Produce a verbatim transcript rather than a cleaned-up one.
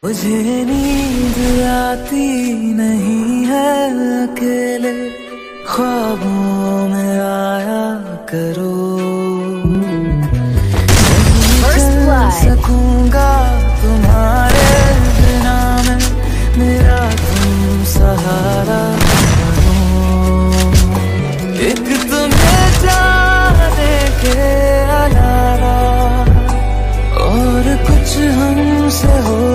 मुझे नींद आती नहीं है, अकेले ख्वाबों में आया करो। नहीं चल सकूंगा तुम्हारे बिना मैं, मेरा तुम सहारा बनो। एक तुम्हें जाने के अलावा और कुछ हमसे हो